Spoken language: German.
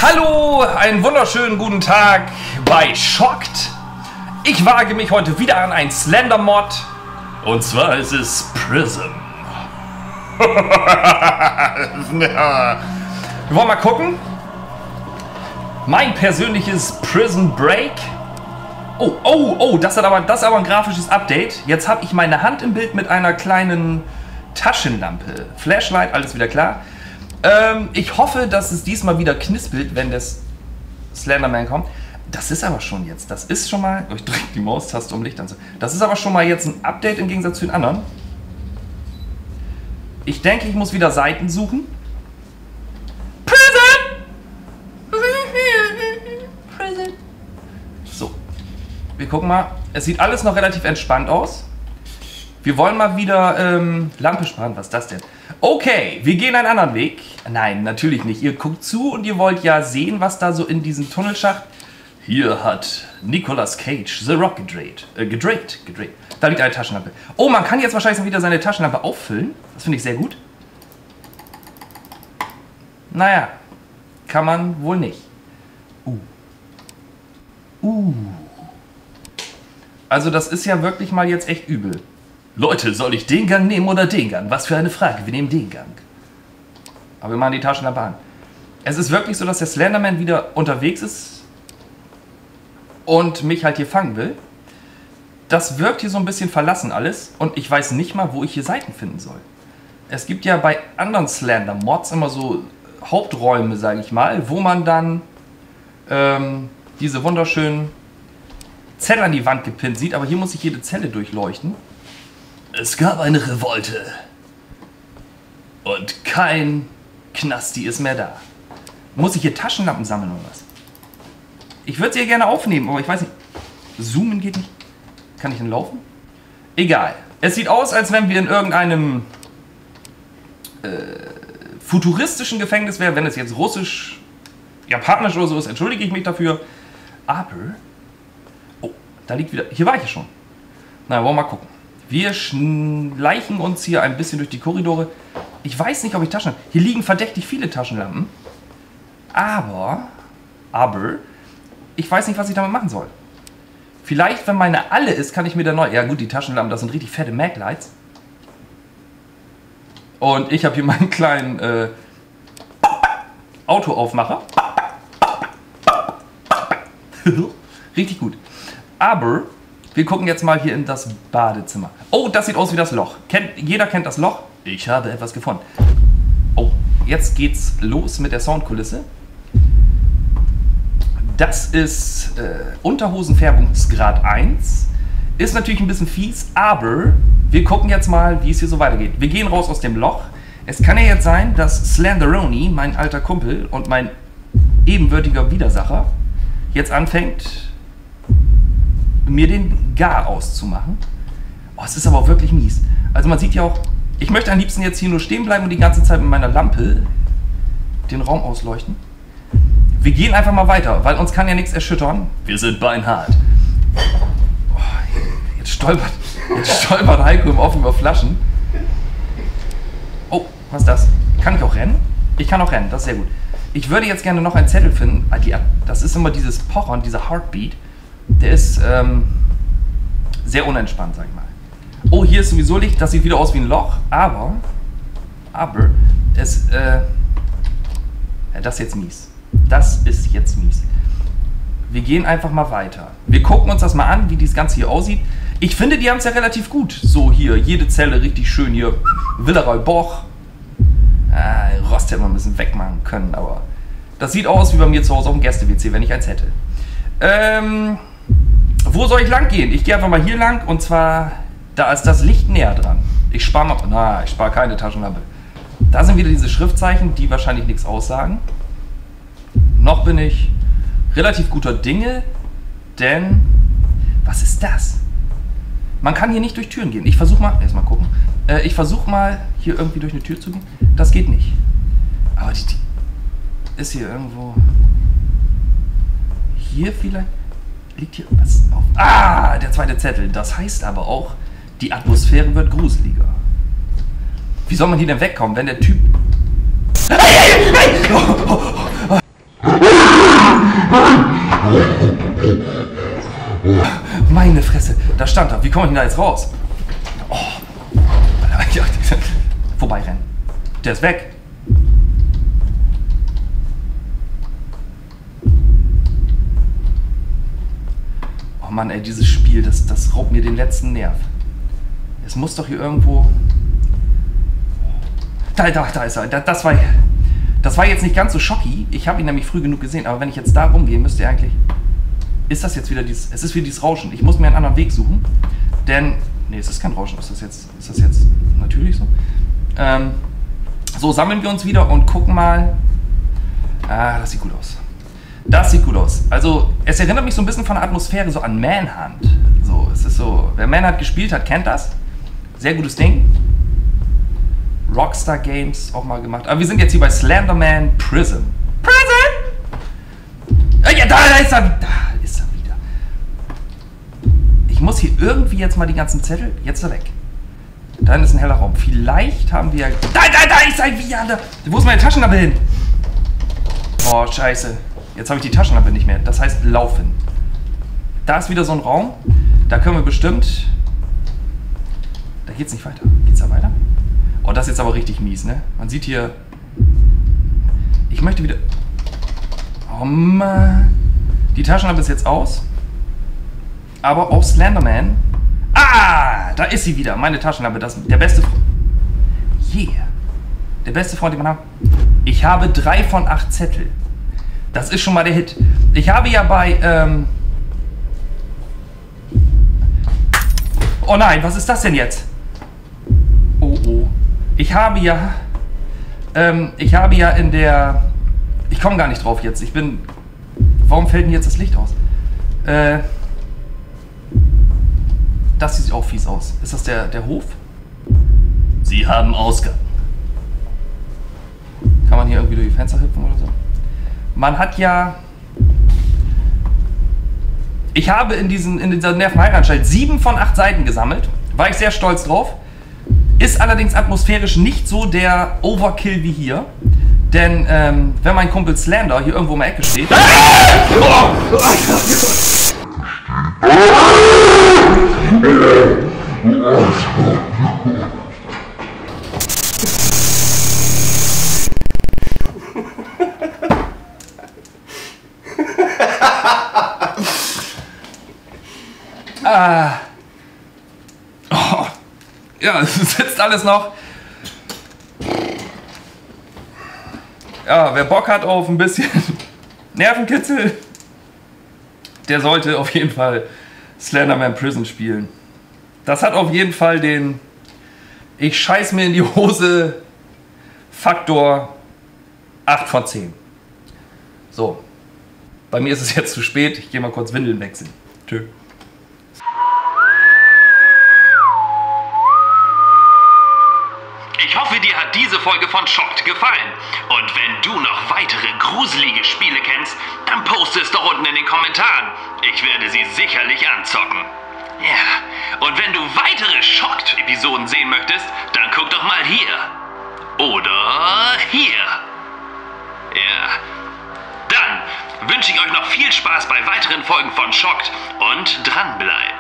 Hallo, einen wunderschönen guten Tag bei Shocked. Ich wage mich heute wieder an ein Slender-Mod. Und zwar ist es Prism. Ja. Wir wollen mal gucken. Mein persönliches Prism Break. Oh, das ist aber ein grafisches Update. Jetzt habe ich meine Hand im Bild mit einer kleinen Taschenlampe. Flashlight, alles wieder klar. Ich hoffe, dass es diesmal wieder knispelt, wenn das Slenderman kommt. Das ist aber schon jetzt. Das ist schon mal... Ich drücke die Maustaste, um Licht anzumachen. Das ist aber schon mal jetzt ein Update im Gegensatz zu den anderen. Ich denke, ich muss wieder Seiten suchen. Prism! So. Wir gucken mal. Es sieht alles noch relativ entspannt aus. Wir wollen mal wieder Lampe sparen. Was ist das denn? Okay, wir gehen einen anderen Weg. Nein, natürlich nicht. Ihr guckt zu und ihr wollt ja sehen, was da so in diesem Tunnelschacht... Hier hat Nicolas Cage The Rock gedreht. Da liegt eine Taschenlampe. Oh, man kann jetzt wahrscheinlich wieder seine Taschenlampe auffüllen. Das finde ich sehr gut. Naja, kann man wohl nicht. Also das ist ja wirklich mal jetzt echt übel. Leute, soll ich den Gang nehmen oder den Gang? Was für eine Frage, wir nehmen den Gang. Aber wir machen die Taschenlampe an. Es ist wirklich so, dass der Slenderman wieder unterwegs ist und mich halt hier fangen will. Das wirkt hier so ein bisschen verlassen alles und ich weiß nicht mal, wo ich hier Seiten finden soll. Es gibt ja bei anderen Slender-Mods immer so Haupträume, sage ich mal, wo man dann diese wunderschönen Zettel an die Wand gepinnt sieht, aber hier muss ich jede Zelle durchleuchten. Es gab eine Revolte und kein Knasti ist mehr da. Muss ich hier Taschenlampen sammeln oder was? Ich würde sie hier gerne aufnehmen, aber ich weiß nicht. Zoomen geht nicht. Kann ich denn laufen? Egal. Es sieht aus, als wenn wir in irgendeinem futuristischen Gefängnis wären. Wenn es jetzt russisch, japanisch oder so ist, entschuldige ich mich dafür. Aber... Oh, da liegt wieder... Hier war ich ja schon. Na, wollen wir mal gucken. Wir schleichen uns hier ein bisschen durch die Korridore. Ich weiß nicht, ob ich Taschenlampen... Hier liegen verdächtig viele Taschenlampen. Aber... Ich weiß nicht, was ich damit machen soll. Vielleicht, wenn meine alle ist, kann ich mir da neu... Ja gut, die Taschenlampen, das sind richtig fette Maglights. Und ich habe hier meinen kleinen Autoaufmacher. Richtig gut. Aber wir gucken jetzt mal hier in das Badezimmer. Oh, das sieht aus wie das Loch. Jeder kennt das Loch. Ich habe etwas gefunden. Oh, jetzt geht's los mit der Soundkulisse. Das ist Unterhosenfärbungsgrad 1. Ist natürlich ein bisschen fies, aber wir gucken jetzt mal, wie es hier so weitergeht. Wir gehen raus aus dem Loch. Es kann ja jetzt sein, dass Slenderoni, mein alter Kumpel und mein ebenbürtiger Widersacher, jetzt anfängt, mir den Gar auszumachen. Oh, es ist aber auch wirklich mies. Also man sieht ja auch, ich möchte am liebsten jetzt hier nur stehen bleiben und die ganze Zeit mit meiner Lampe den Raum ausleuchten. Wir gehen einfach mal weiter, weil uns kann ja nichts erschüttern. Wir sind beinhart. Oh, jetzt stolpert Heiko im Offen über Flaschen. Oh, was ist das? Kann ich auch rennen? Ich kann auch rennen, das ist sehr gut. Ich würde jetzt gerne noch einen Zettel finden. Das ist immer dieses Pochern, dieser Heartbeat. Der ist sehr unentspannt, sag ich mal. Oh, hier ist sowieso Licht. Das sieht wieder aus wie ein Loch. Aber es... ja, das ist jetzt mies. Das ist jetzt mies. Wir gehen einfach mal weiter. Wir gucken uns das mal an, wie das Ganze hier aussieht. Ich finde, die haben es ja relativ gut. So hier, jede Zelle richtig schön hier. Villeroy Boch. Rost hätte man ein bisschen wegmachen können, aber das sieht aus wie bei mir zu Hause auf dem Gäste-WC, wenn ich eins hätte. Wo soll ich lang gehen? Ich gehe einfach mal hier lang und zwar, da ist das Licht näher dran. Ich spare keine Taschenlampe. Da sind wieder diese Schriftzeichen, die wahrscheinlich nichts aussagen. Noch bin ich relativ guter Dinge, denn was ist das? Man kann hier nicht durch Türen gehen. Ich versuche mal, erstmal gucken. Ich versuche mal hier irgendwie durch eine Tür zu gehen. Das geht nicht. Aber die ist hier irgendwo. Hier vielleicht? Liegt hier was auf? Ah, der zweite Zettel. Das heißt aber auch, die Atmosphäre wird gruseliger. Wie soll man hier denn wegkommen, wenn der Typ... Oh. Meine Fresse, da stand er. Wie komme ich denn da jetzt raus? Oh. Vorbeirennen. Der ist weg. Oh Mann, ey, dieses Spiel, das raubt mir den letzten Nerv. Es muss doch hier irgendwo... Da ist er. Das war jetzt nicht ganz so schocki. Ich habe ihn nämlich früh genug gesehen. Aber wenn ich jetzt da rumgehe, müsste er eigentlich... Ist das jetzt wieder dieses... Es ist wieder dieses Rauschen. Ich muss mir einen anderen Weg suchen. Denn... Nee, es ist kein Rauschen. Ist das jetzt natürlich so? So, sammeln wir uns wieder und gucken mal... Ah, das sieht gut aus. Das sieht gut aus. Also, es erinnert mich so ein bisschen von der Atmosphäre so an Manhunt. So, es ist so... Wer Manhunt gespielt hat, kennt das. Sehr gutes Ding. Rockstar Games auch mal gemacht. Aber wir sind jetzt hier bei Slenderman Prison. Ja, da ist er wieder. Ich muss hier irgendwie jetzt mal die ganzen Zettel... Jetzt ist er weg. Dann ist ein heller Raum. Vielleicht haben wir... Da ist er wieder. Wo ist meine Taschenlampe hin? Oh, scheiße. Jetzt habe ich die Taschenlampe nicht mehr. Das heißt laufen. Da ist wieder so ein Raum. Da können wir bestimmt... Da geht's nicht weiter. Geht's da weiter? Oh, das ist jetzt aber richtig mies, ne? Man sieht hier... Ich möchte wieder... Oh Mann. Die Taschenlampe ist jetzt aus. Aber auch Slenderman... Ah! Da ist sie wieder. Meine Taschenlampe. Der beste Freund... Yeah. Der beste Freund, den man hat. Ich habe 3 von 8 Zettel. Das ist schon mal der Hit. Ich habe ja bei... Oh nein, was ist das denn jetzt? Oh. Ich habe ja in der... Ich komme gar nicht drauf jetzt. Warum fällt denn jetzt das Licht aus? Das sieht auch fies aus. Ist das der Hof? Sie haben Ausgang. Kann man hier irgendwie durch die Fenster hüpfen oder so? Man hat ja... Ich habe in dieser Nervenheilanstalt 7 von 8 Seiten gesammelt. War ich sehr stolz drauf. Ist allerdings atmosphärisch nicht so der Overkill wie hier. Denn wenn mein Kumpel Slender hier irgendwo in der Ecke steht... Ja, es sitzt alles noch. Ja, wer Bock hat auf ein bisschen Nervenkitzel, der sollte auf jeden Fall Slenderman Prison spielen. Das hat auf jeden Fall den Ich scheiß mir in die Hose Faktor 8 von 10. So, bei mir ist es jetzt zu spät. Ich gehe mal kurz Windeln wechseln. Tschö. Ich hoffe, dir hat diese Folge von Shocked gefallen. Und wenn du noch weitere gruselige Spiele kennst, dann poste es doch unten in den Kommentaren. Ich werde sie sicherlich anzocken. Ja, und wenn du weitere Shocked-Episoden sehen möchtest, dann guck doch mal hier. Oder hier. Ja. Dann wünsche ich euch noch viel Spaß bei weiteren Folgen von Shocked und dranbleiben.